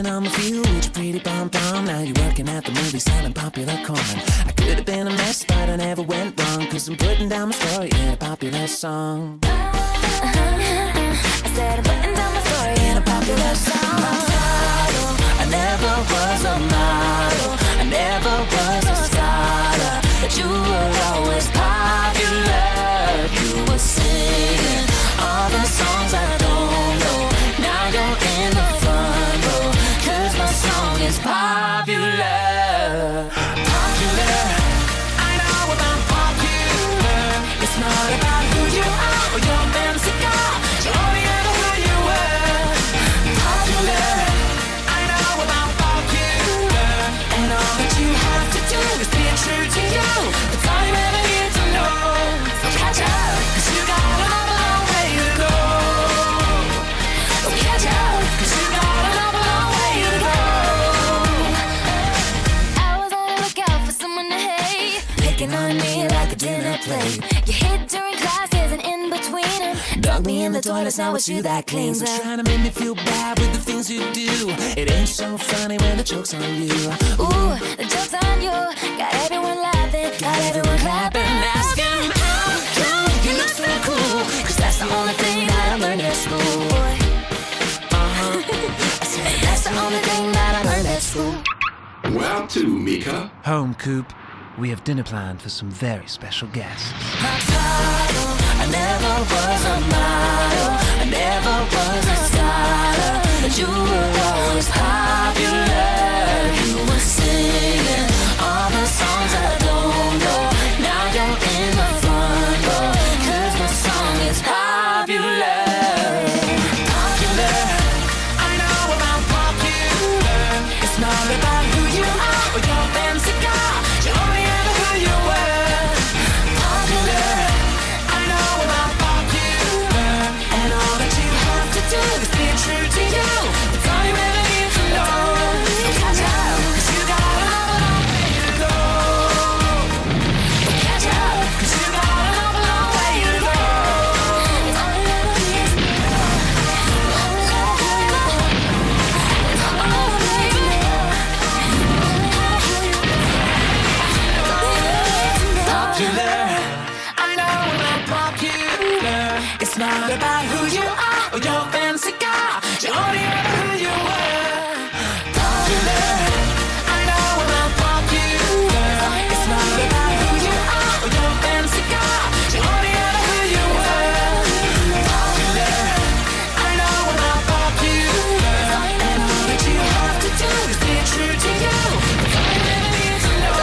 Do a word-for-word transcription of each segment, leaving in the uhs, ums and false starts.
dancing on my field with your pretty pom-pom. Now you're working at the movie selling popular corn. I could have been a mess, but I never went wrong, cause I'm putting down my story in a popular song. I said I'm putting down my story in a popular song. I never was a model, I never was a scholar, but you were always popular. You were singing all the songs I don't know. Now you're in the front row, cause my song is popular. Popular, I know about popular. It's not about who you are or your fancy car, you're only ever who you were. Popular, I know about popular. And all that you have to do is be true to you. That's all you ever need to know. So catch up, cause you got an awful long way to go. So catch up, cause you got an awful long way to go. I was on the lookout for someone to hate, picking on me like a dinner plate. You hid during classes and in between them, dug me in the toilets, now it's you that cleans up. Trying to make me feel bad with the things you do. It ain't so funny when the joke's on you. Ooh, the joke's on you. Got everyone laughing, got everyone clapping, asking how come you look so cool, cause that's the only thing that I learned at school. Uh-huh. I said that's the only thing that I learned at school. Where to, Mika? Home, Coop. We have dinner planned for some very special guests. I never was a model, I never was a scholar, but you were always popular. You were singing all the songs I don't know. Now you're in the front row, cause my song is popular. Popular, I know about popular. It's not about who you are or your fancy car, you're only ever who you were. Popular, I know about popular. And all that you have to do is be true to you. That's all you ever need to know. So catch up, cause you got an awful long way to go. So catch up, cause you got an awful long way to go. It's all you ever need to know. It's all you ever need to know. Popular, I know about popular. It's not about who you are or your fancy car, you're only ever who you were. Popular, I know about popular. It's not about who you are or your fancy car, you're only ever who you were. Popular, I know about popular. And all that you have to do is be true to you. That's all you ever need to know.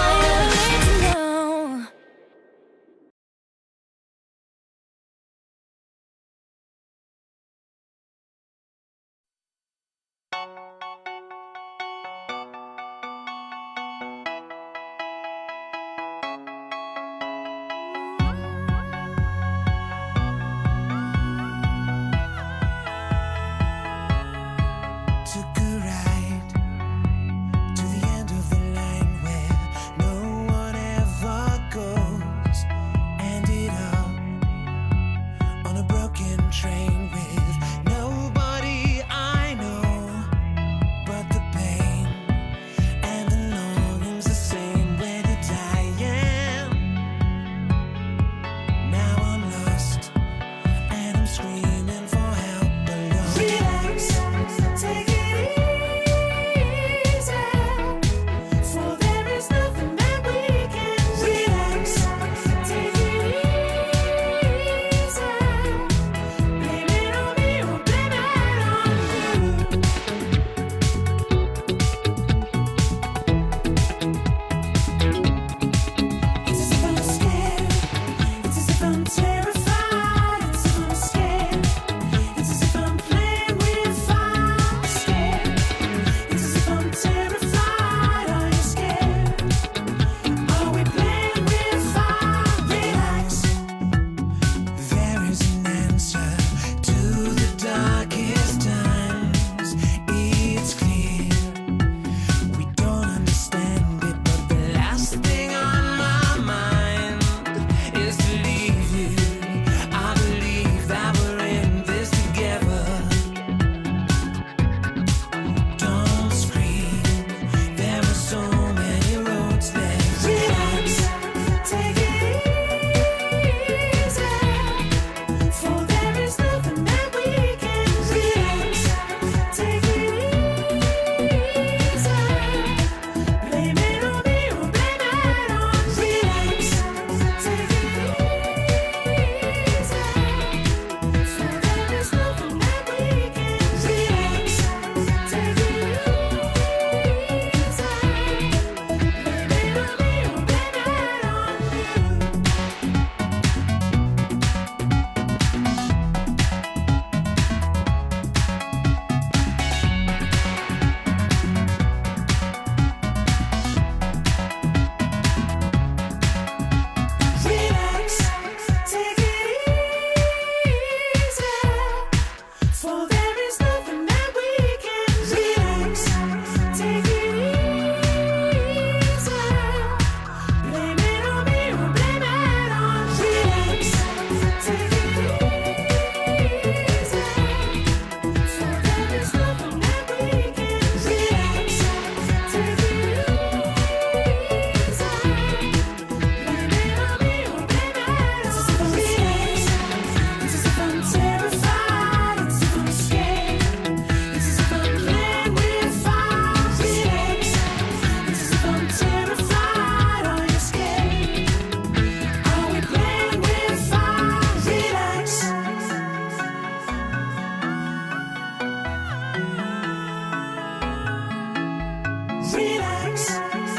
relax.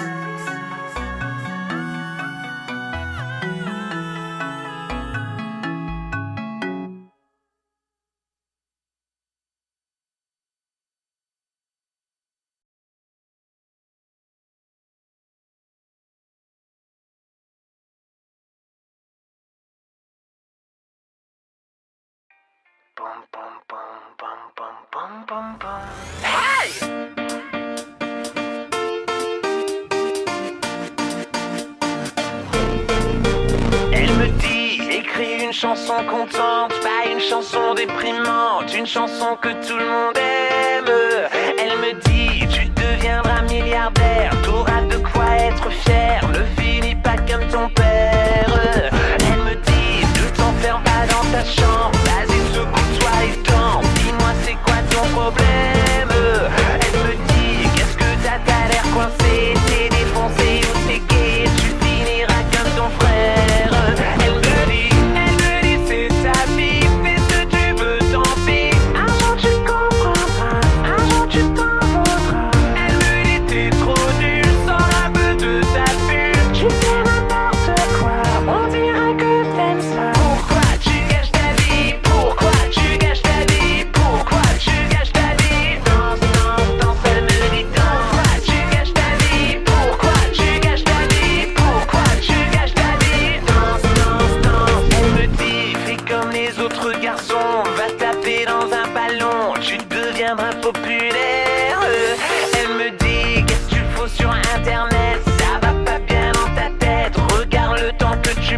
Bum, bum, bum, bum, bum, bum, bum, bum. Hey! Elle me dit, écris une chanson contente, pas une chanson déprimante, une chanson que tout le monde aime. Elle me dit, tu deviendras milliardaire, t'auras de quoi être fier, ne finis pas comme ton père. Elle me dit, ne t'enferme pas dans ta chambre, vas-y secoue-toi et danse, dis-moi c'est quoi ton problème. Elle me dit, qu'est-ce que t'as, t'as l'air coincé, t'es défoncé ou t'es gay, tu finiras comme ton frère. Elle me dit, elle me dit c'est ta vie, fais ce que tu veux, tant pis, un jour tu comprendras, un jour tu t'en vaudras. Elle me dit t'es trop nul, sans la peu de ta bulle, tu fais n'importe quoi, on dirait que t'aimes ça. Pourquoi tu gâches ta vie, pourquoi tu gâches ta vie, pourquoi tu gâches ta vie. Danse, danse, danse, elle me dit danse. Pourquoi tu gâches ta vie, pourquoi tu gâches ta vie, pourquoi tu gâches ta vie. Danse, danse, danse. Elle me dit fais comme les autres garçons, va taper dans un ballon, tu deviendras populaire. Elle me dit qu'est-ce que tu fous sur internet, ça va pas bien dans ta tête, regarde le temps que tu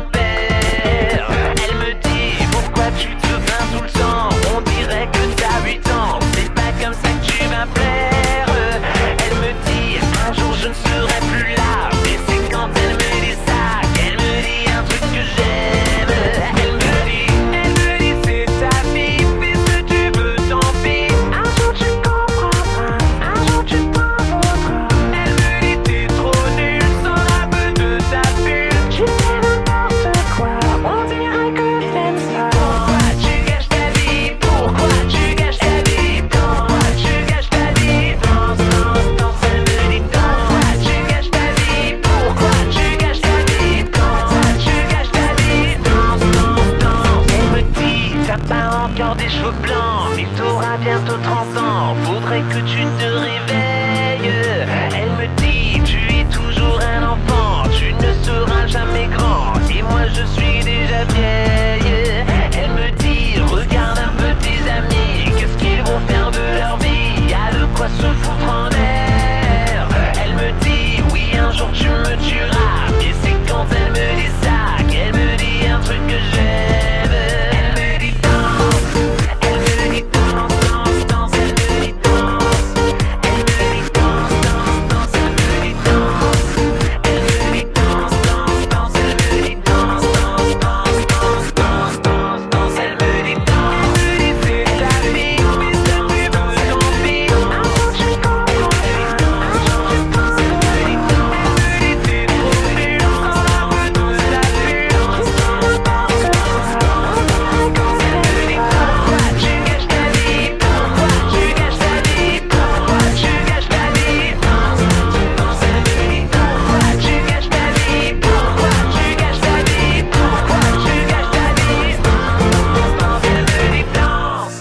perds. Elle me dit pourquoi tu te plains tout le temps, on dirait que t'as huit ans, c'est pas comme ça que tu vas plaire. Elle me dit un jour je ne serai plus là, mais c'est quand elle me dit ça qu'elle me dit un truc que j'aime. Elle me dit, elle me dit c'est ta vie, fais ce que tu veux, tant pis, un jour tu comprendras, un jour tu t'en vaudras. Elle me dit t'es trop nul, sans la peu de ta bulle, tu fais n'importe quoi, on dirait que t'aimes ça. Pourquoi tu gâches ta vie, pourquoi tu gâches ta vie, pourquoi tu gâches ta vie. Danse, danse, danse, elle me dit danse. Pourquoi tu gâches ta vie, pourquoi tu gâches ta vie, pourquoi tu gâches ta vie. Danse, danse, danse. Elle me dit t'as pas encore des cheveux blancs, mais t'auras bientôt trente ans, faudrait que tu te réveilles. Elle me dit tu es toujours un enfant, tu ne seras jamais grand, et moi je suis déjà vieille. Elle me dit regarde un peu tes amis, qu'est-ce qu'ils vont faire de leur vie, y'a de quoi se foutre en l'air. Elle me dit oui un jour tu me tueras, et c'est quand elle me dit ça qu'elle me dit un truc que j'aime. Elle me dit danse, elle me dit danse, danse, danse, elle me dit danse. Elle me dit danse, danse, danse, elle me dit danse. Elle me dit danse, danse, danse, elle me dit danse, danse, danse, danse, danse, danse, danse, elle me dit danse. Elle me dit c'est ta vie, fais ce que tu veux, tant pis, un jour tu comprendras, un jour tu t'en vaudras. Elle me dit danse, elle me dit t'es trop nul, sans la peu de ta bulle, tu fais n'importe quoi, on dirait que t'aimes ça. Pourquoi tu gâches ta vie, pourquoi tu gâches ta vie, pourquoi tu gâches ta vie. Danse, danse, elle me dit danse. Pourquoi tu gâches ta vie, pourquoi tu gâches ta vie, pourquoi tu gâches ta vie. Danse, danse, elle me dit danse.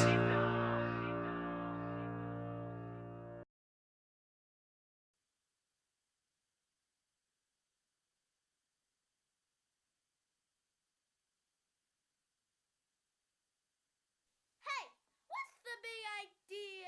Hey, what's the big idea?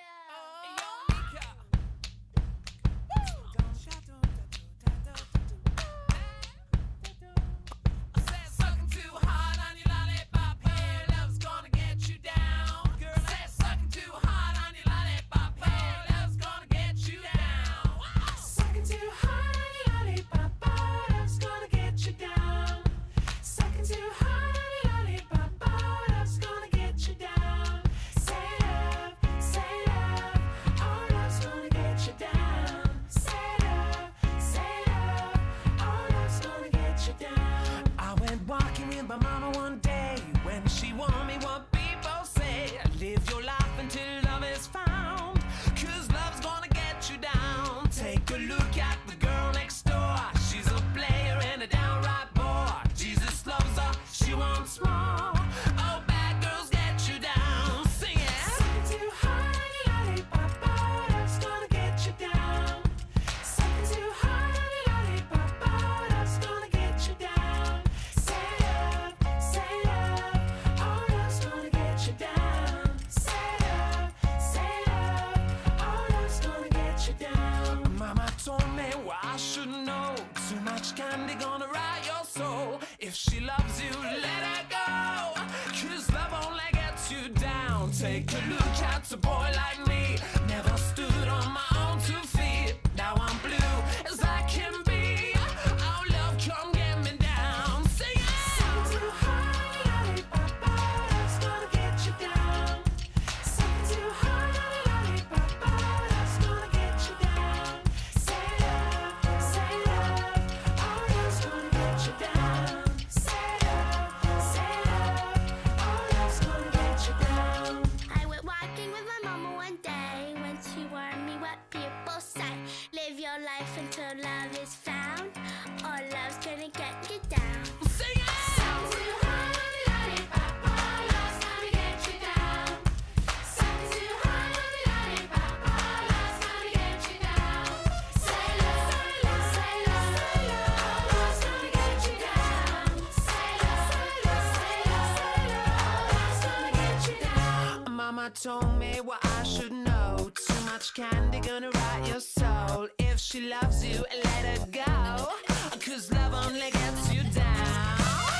Sucking too hard on your lollipop, love's gonna get you down. Sucking too hard on your lollipop, love's gonna get you down. Say love, say love, oh love's gonna get you down. Say love, say love, oh love's gonna get you down. I went walking with my mama one day when she warned me what people say. Live your life until love is found, 'cause love's gonna get you down. Take a look much candy gonna rot your soul? If she loves you, let her go, 'cause love only gets you down.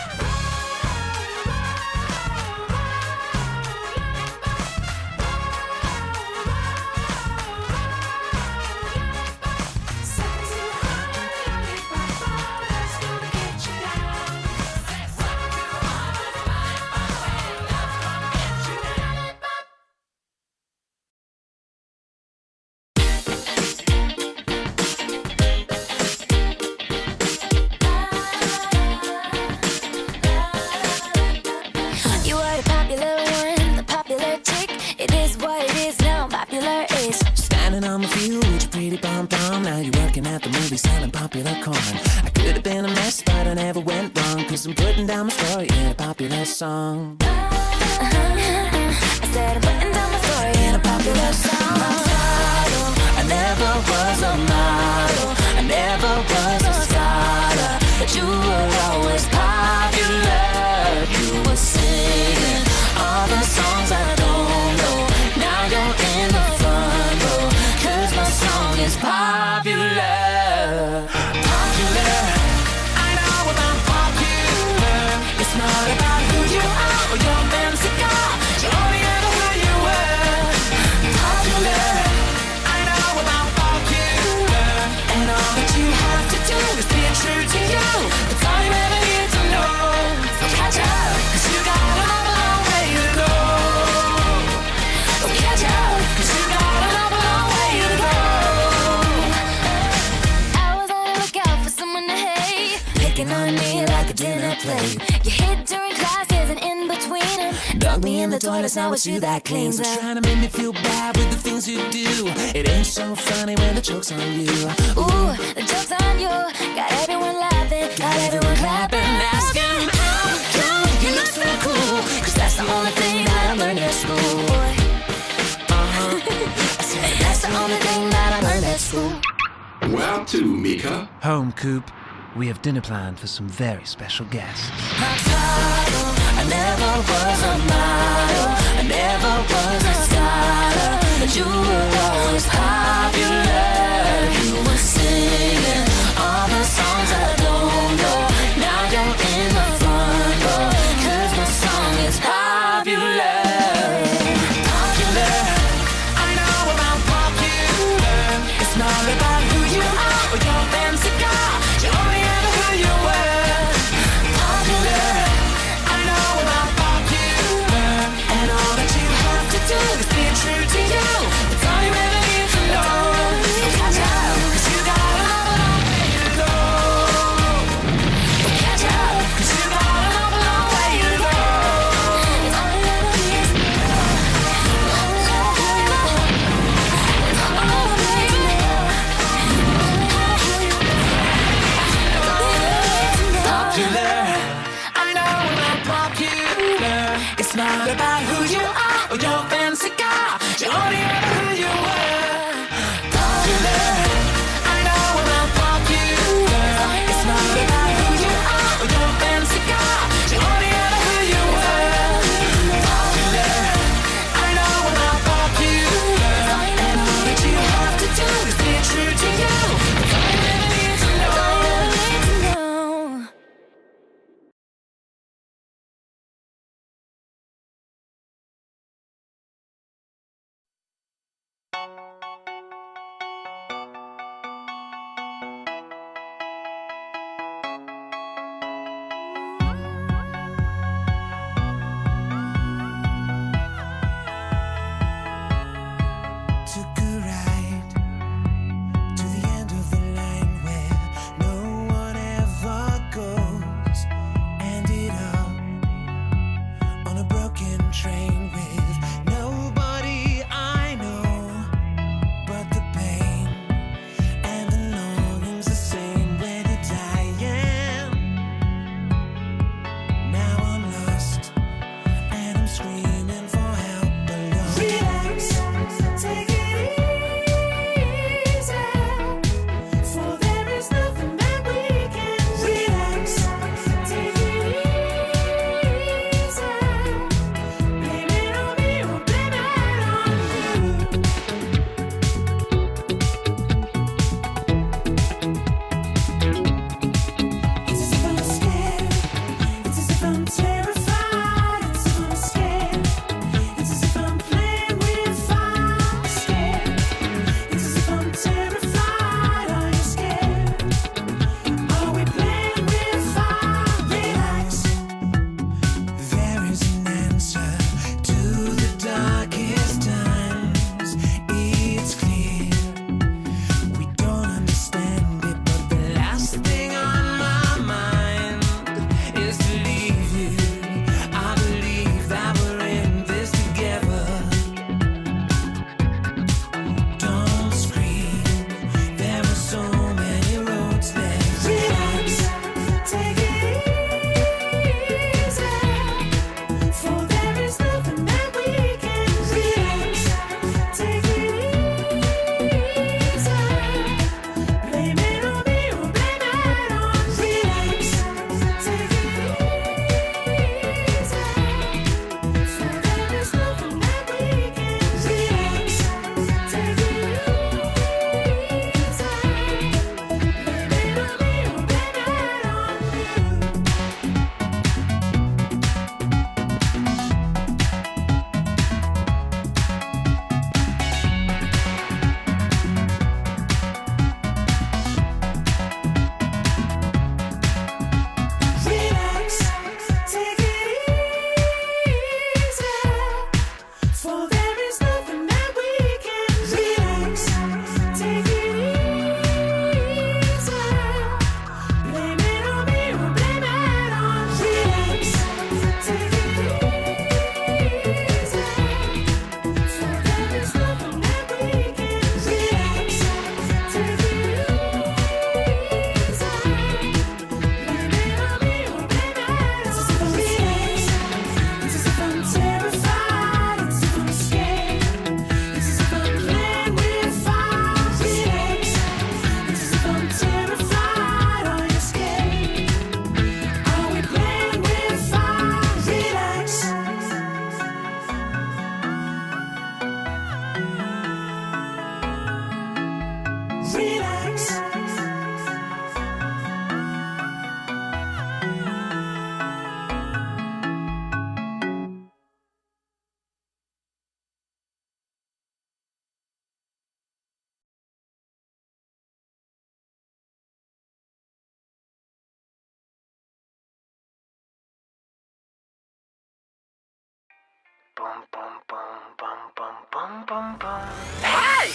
On the field with your pretty pom-pom. Now you're working at the movie selling popular corn. I could have been a mess, but I never went wrong, 'cause I'm putting down my story in a popular song. uh-huh, uh-huh. I said I'm putting down my story in a popular song. Model, I never was a model, I never was a scholar, but you were always popular. You were singing all the songs I don't know. Now you're in the front row, 'cause my song is popular. Popular, I know about popular. It's not about who you are or your fancy car, you only ever who you were. Popular, I know about popular. And all that you have to do is be true to you. That's all you ever need to know. So catch up, 'cause you got a long way to go. So catch up, 'cause you got a long way to go. I was on the lookout for someone to hate, picking on me like a dinner plate. You hid during classes and in between them, Dug me in the toilets, now it's you that cleans up. Trying to make me feel bad with the things you do. It ain't so funny when the joke's on you. Ooh, the joke's on you. Got everyone laughing, got everyone clapping, asking how come you look so cool, 'cause that's the only thing that I learned at school. Uh-huh. I said that's the only thing that I learned at school. Where to, Mika? Home, Coop. We have dinner planned for some very special guests. My title, I never was a model, I never was a scholar, but you were always popular. You were singing all the songs I don't know. Now you're in the front row, 'cause my song is popular. Popular, I know about popular. It's not about who you are or your fancy car, you only ever who you were. Popular, I know about popular. And all that you have to do is be true to you. That's all you ever need to know. So catch up, 'cause you got a long way to go. So catch up, 'cause you got a long, long way to go. It's all you ever need to know. It's all you ever need to know. Popular, I know I'm popular. It's not about who you are or your fancy car, you only ever who you were. Popular, I know I'm popular. It's not about who you are or your fancy car, you only ever who you were. Popular, I know I'm popular. And all that you have to do is be true to you. That's all you ever need to know. relax. Pom pom pom pom pom pom pom pom. Hey!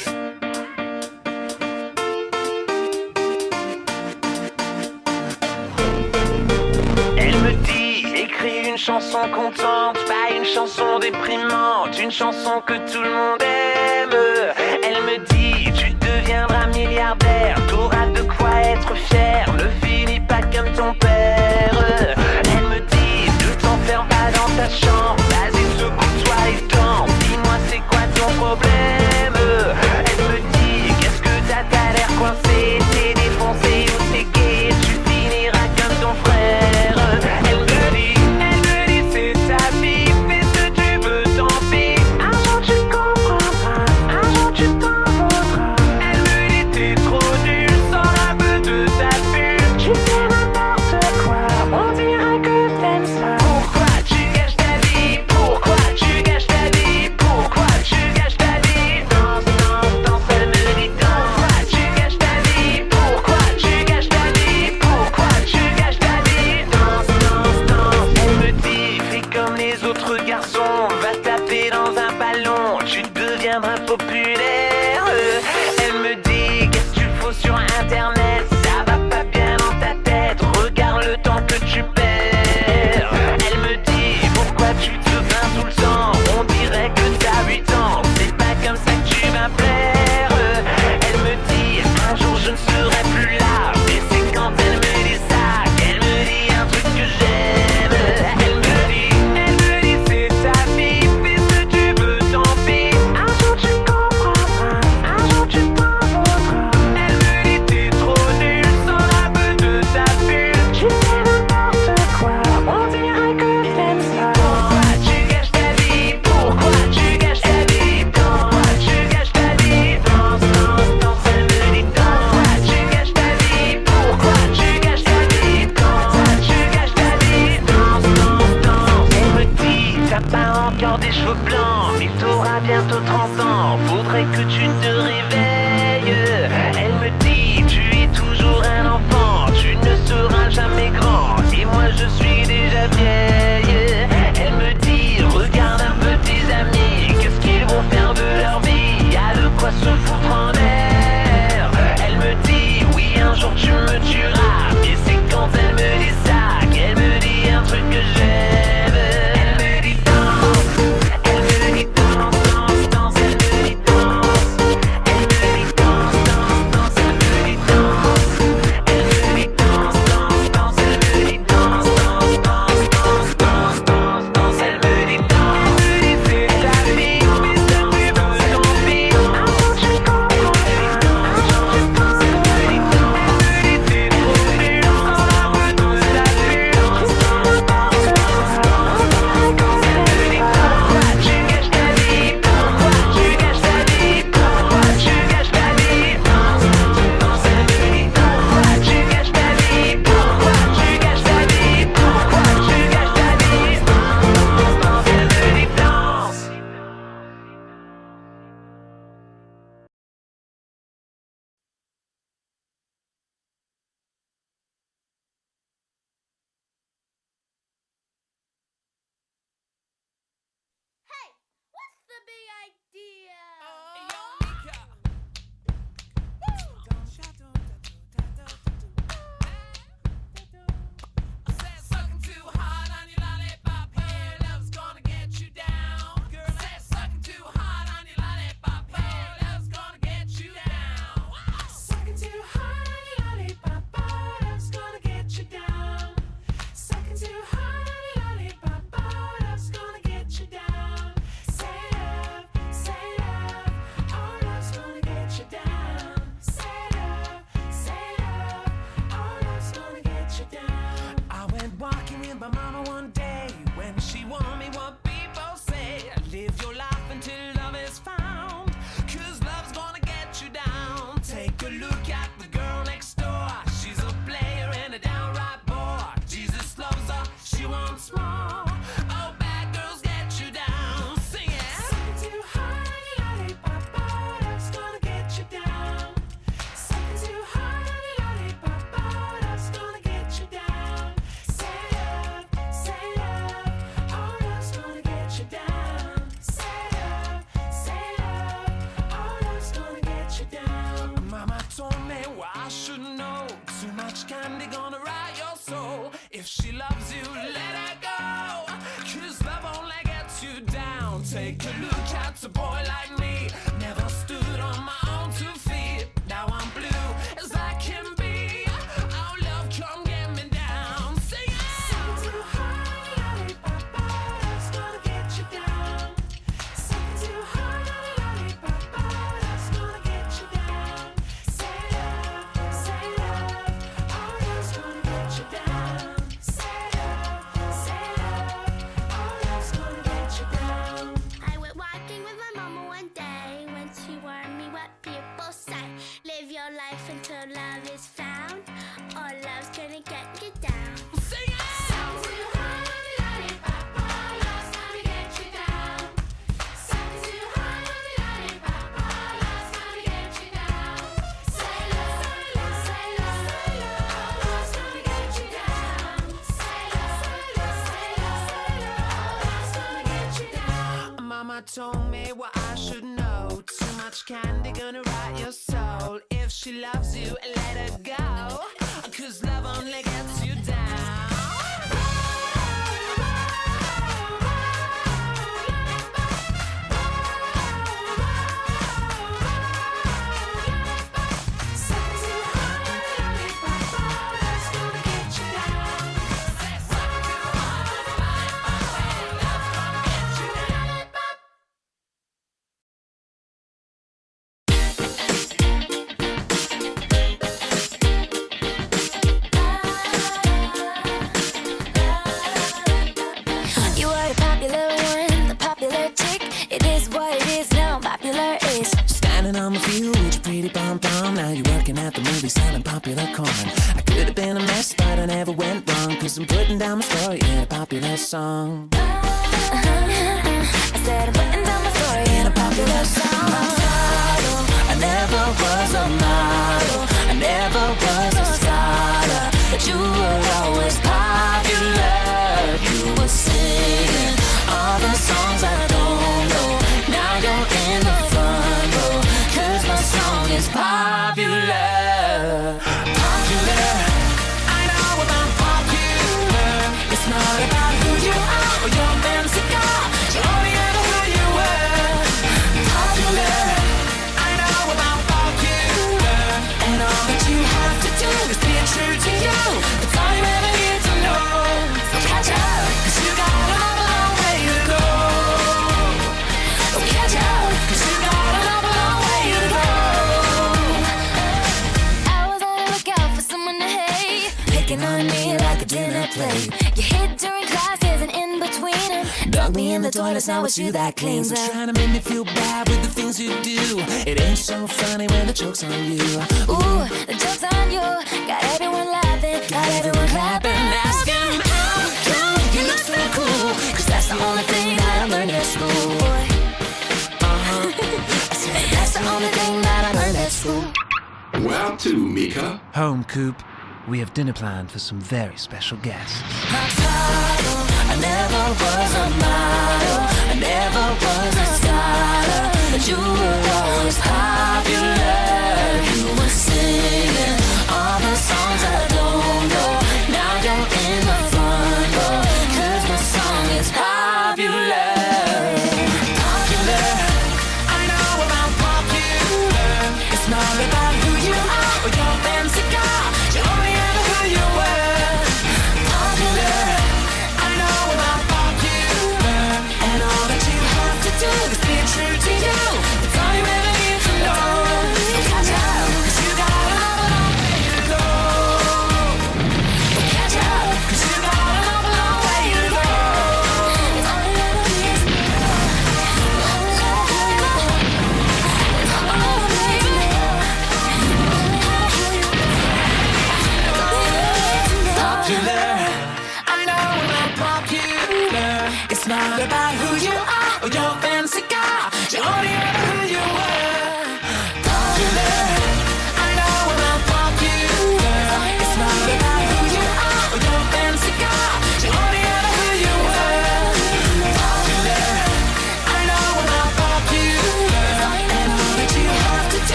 Elle me dit, écris une chanson contente, pas une chanson déprimante, une chanson que tout le monde aime. Elle me dit, tu deviendras milliardaire, t'auras de quoi être fier, ne finis pas comme ton père. Elle me dit, ne t'enferme pas dans ta chambre, vas-y secoue-toi et danse, dis-moi c'est quoi ton problème. Elle me dit, qu'est-ce que t'as, t'as l'air coincé, t'es défoncé ou t'es gay, tu finiras comme ton frère. Elle me dit, elle me dit c'est ta vie, fais ce que tu veux, tant pis, un jour tu comprendras, un jour tu t'en voudras. Elle me dit t'es trop nul, sors un peu de ta Take a look at the girl next door. She's a player and a downright bore. Jesus loves her, she wants more. Oh, bad girls get you down. Sing it. Something too hard on your lollipop, oh, that's gonna get you down. Something too hard on your lollipop, oh, that's gonna get you down. Say love, say love, oh, that's gonna get you down. Say love, say love, oh, that's gonna get you down. Mama told me what I should know. Too much candy gonna rot your soul. If she loves you, let her go. Cause love only gets you down. Take a look at a boy like me. Never stood on my own two feet. Now I'm blue as I can be. Oh, love, come get me down. Sing it. Something too hard on your lollipop, oh, that's gonna get you down. Something too hard on your lollipop, oh, that's gonna get you down. Say love, say love, oh, that's gonna get you down. Say love, say love, oh, that's gonna get you down. I went walking with my mama one day when she warned me what people say. Live your life until love is found, or love's gonna get you down. Sing it. Something too hard on your lollipop, oh, love's gonna get you down. Something too hard on your lollipop, oh, love's gonna get you down. Say love, say love, oh, love's gonna get you down. Say love, say love, oh, love's gonna get you down. Mama told me what I should know. Too much candy gonna rot your soul. If she loves you, let her go. Cause love only gets you down. Something too hard on your lollipop, oh, that's gonna get you down. Something too hard on your lollipop, oh, that's gonna get you down. You are the popular one, the popular chick. It is what it is now, popular is. Standing on my field with your pretty pom-pom. Now you're working at the movie selling popular corn. I could have been a mess, but I never went wrong. Cause I'm putting down my story in a popular song. I said I'm putting down my story in a popular song. I never was a model, I never was a scholar, but you were always popular. You were singing all the songs I don't know. Now you're in the front row, cause my song is popular. Popular, I know about popular. It's not about who you are or your fancy car, you only ever who you were. Popular, I know about popular. And all that you have to do is be true to you. That's all you ever need to know. So catch up, cause you got a long way to go. So catch up, cause you got a long way to go. I was on the lookout for someone to hate, picking on me like a dinner plate. You hid during classes and in between them, dug me in the toilets, now it's you that cleans So up. trying to make me feel bad with the things you do. It ain't so funny when the joke's on you. Ooh, the joke's on you, got everyone laughing, got everyone clapping, asking how come you look so cool. Cause that's the only thing that I learned at school. Uh-huh. I said that's the only thing that I learned at school. Where to, Mika? Home, Coop. We have dinner planned for some very special guests. My title, I never was a model, I never was a scholar, but you were always popular. You were singing all the songs I don't know. Now you're in the front row, cause my song is popular. Popular, I know about popular. It's not about who you are or your fancy car, you only ever who you were. Popular, I know about popular. And all that you have to do is be true to you. That's all you ever need to know. So catch up, cause you got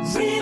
Real